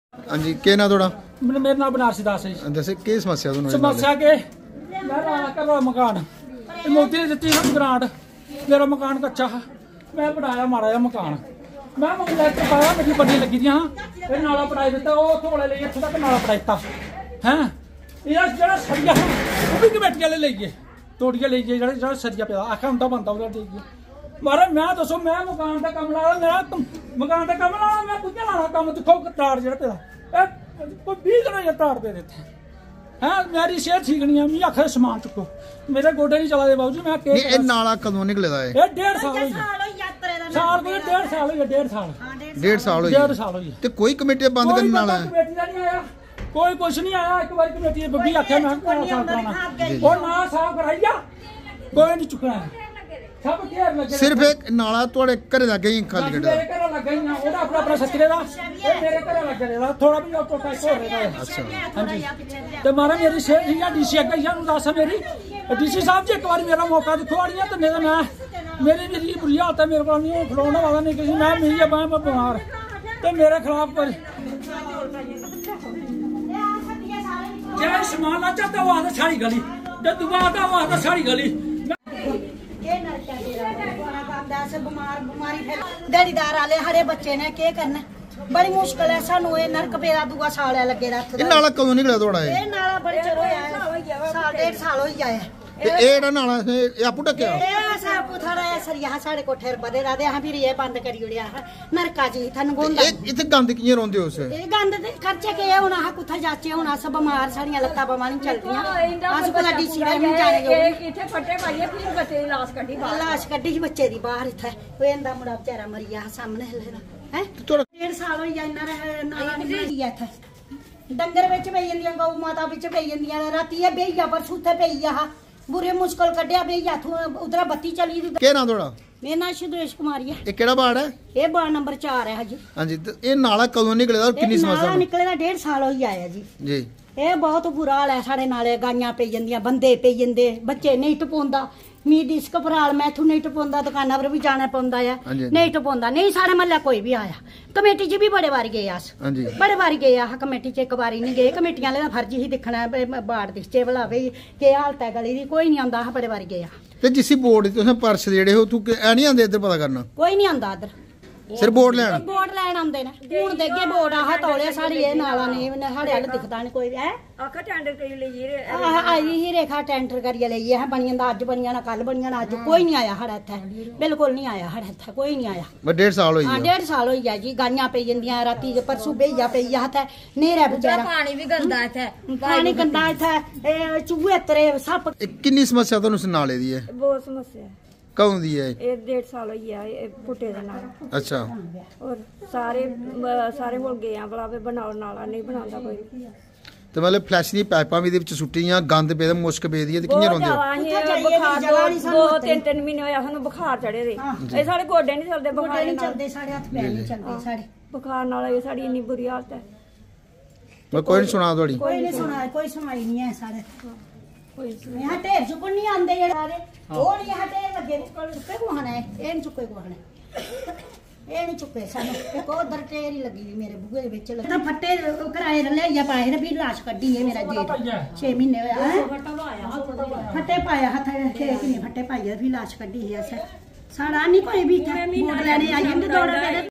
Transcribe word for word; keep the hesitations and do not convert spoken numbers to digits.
हाँ जी, क्या ना थोड़ा? मेरा नाम बनारसी दास है। जैसे क्या समस्या दोनों? समस्या के मैं कर मकान मोदी ने दी ना ग्रांट, मेरा मकान कच्चा है, मैं बनाया माड़ा जा मकान, मैं लैटर पाया, मेरी बड़ी लगी दी हाँ, नाला पटाई दिता, वो थोड़े ले इत्थों तक नाला पटाई दिता हैं। यह जो सरिया वो भी कमेटी वाले ले गए, तोड़िए ले गए जो सरिया पे आखिर उनका बनता वो ले गए। महाराज मैं दसो मैं मकान का कम ला मेरा मकान का कम ला मैं कुछ लाना कम दिखो तार जो तेरा कोई बीस दिन तार दे देते हैं। मेरी सेहत ठीक नहीं है, मैं आखिर समान चुको, मेरे गोडे नहीं चला दे बाबू जी। मैं ये नाला कदों निकलेदा है? ये डेढ़ साल हो साल को डेढ़ साल हो डेढ़ साल डेढ़ साल हो डेढ़ साल हो ते कोई कमेटी बंद करने वाला है? कमेटी का नहीं आया, कोई कुछ नहीं आया। एक बार कमेटी बब्बी आख्या मैं साफ कराना और ना साफ कराइया कोई नहीं चुकना है। सब घेर लगे सिर्फ एक नाला थोड़े घरे लगे ही खाली कटा मेरे घर लगे ही ना ओदा अपना अपना सतरे दा मेरे घर लगे रेदा थोड़ा भी तो पैसा हो रेदा है। अच्छा हां जी ते मारा मेरी से या डीसी अगे या दस मेरी डीसी साहब जी एक बार मेरा मौका दिखो आड़ियां ते नहीं मैं मेरी मेरी बुरी हालत है, मेरे को नहीं खिलौने वाला नहीं किसी मैं मेरी है मैं बीमार ते मेरे खिलाफ पर जय समान ना चाहता वो आता सारी गली जब दुआ आता वो आता सारी गली दिहाड़ीदार आले हरे बच्चे ने क्या करना, बड़ी मुश्किल है सानू ये नरक पेरा दूआ साल है लगे रहा। ये नाला कदों निकला थोड़ा? ये नाला बड़े चिर होया है, साल डेढ़ साल हो गया है। ते ए ड़ा नाला ए आपू टक्या? ए सब थोड़ा ऐ सरिया साडे कोठे बदे रहदे हां फिर ये बंद करी ओड़िया नरका जी थानू गोंदा। ए इथे गंद किए रोंदे हो से? ए गंद दे खर्चे के हुन हा कुथा जाचे हुन सब बीमार साड़ियां लत्ता बमा नहीं चलदियां अस कोला डीसी वर नहीं जाने जो इथे फट्टे पाइए फिर बच्चे दी लाश कड्डी बाहर लाश कड्डी बच्चे दी बाहर इथे ओए इंदा मुंडा बेचारा मर गया सामने हैं डेढ़ साल हो गया इन्ना नाला नहीं गया था। डंगर विच पई जंदियां गौ माता विच पई जंदियां राती ए बेहिया परसों थे पई आ बुरे मुश्किल कड्डिया बेहिया उधर बत्ती चली दी। क्या नाम थोड़ा? मेरा नाम सुदेश कुमारी है। ये केड़ा वार्ड है? ये वार्ड नंबर चार है हां जी। हां जी तो ये नाला कदों निकलेदा और कितनी समस्या? नाला निकलेदा डेढ़ साल हो गया है जी। जी ये बहुत बुरा हाल है साढ़े नाले गाइयां पे जंदियां बंदे पे जंदे बच्चे नहीं टपोंदा मी डिस्क भराल मैथू नहीं टपोंदा दुकाना पर भी जाना पौंदा है नहीं टपोंदा नहीं साढ़े महल्ले कोई भी आया कमेटी च भी बड़े बार गए अस बड़े बार गए आ कमेटी च एक बारी नहीं गए कमेटियां आह्ले दा फर्ज ही दिक्खना बाड़ दिखचे भला भाई केह् हालत है गली दी कोई नहीं आंदा बड़े बार गए ते जिसी बोर्ड तुसें पर्स जेड़े हो तू ऐ नहीं आंदे इधर पता करना? कोई नहीं आंदा इधर सिर बोर्ड लैन बोर्ड लैन आंदे ने हूं देगे बोर्ड आह तौले साड़ी ए नाला नहीं साढ़े अल दिखदा नहीं कोई है आखा टेंडर करी लेइए आह आई ही रेखा टेंडर करिए लेइए है बनी जंदा अज बनी जाना कल बनी जाना अज कोई नहीं आया साढ़े इत्थे बिल्कुल नहीं आया साढ़े इत्थे कोई नहीं आया। बस डेढ़ साल हो गया? हां डेढ़ साल हो गया जी गाइयां पे जंदियां राती परसों बेहिया पे इत्थे नेरा बेचारा पानी भी गंदा इत्थे पानी गंदा इत्थे ए चूहे तरे सप कितनी समस्या तुहानू इस नाले दी है? बहुत समस्या है। कौन दी है? ये डेढ़ साल हो गया ये पुट्टे दे नाल। अच्छा और सारे सारे हो गए हैं भला वे बनाओ नाला नहीं बनांदा कोई तो मतलब फ्लैश दी पाइपां भी दे विच सुट्टियां गंद पे मुश्क पे दी ते कियां रोंदे हो? बुखार दो तीन तीन महीने होया सानू बुखार चढ़े दे ए साडे गोडे नहीं चलदे बुखार नहीं चलदे साढ़े हाथ पैर नहीं चलदे साढ़े बुखार नाल ये साडी इन्नी बुरी हालत है। मैं कोई नहीं सुना थोड़ी कोई नहीं सुना कोई सुनाई नहीं है सारे यहाँ ढेर चुकन नहीं आंदे ये सारे और यहाँ ढेर लगे चुके कौन है ये नहीं चुके कौन है ये नहीं चुके सानू एक उधर ढेर ही लगी हुई मेरे बुगे दे विच लगा फट्टे कराए ले पाए ने फिर लाश कड्डी है मेरा जेठ छह महीने होया फट्टे पाया हथ किन्ने फट्टे पाइए फिर लाश कड्डी है अस साड़ा नहीं कोई भी इत्थे वोट लैने आई जंदे दौड़ा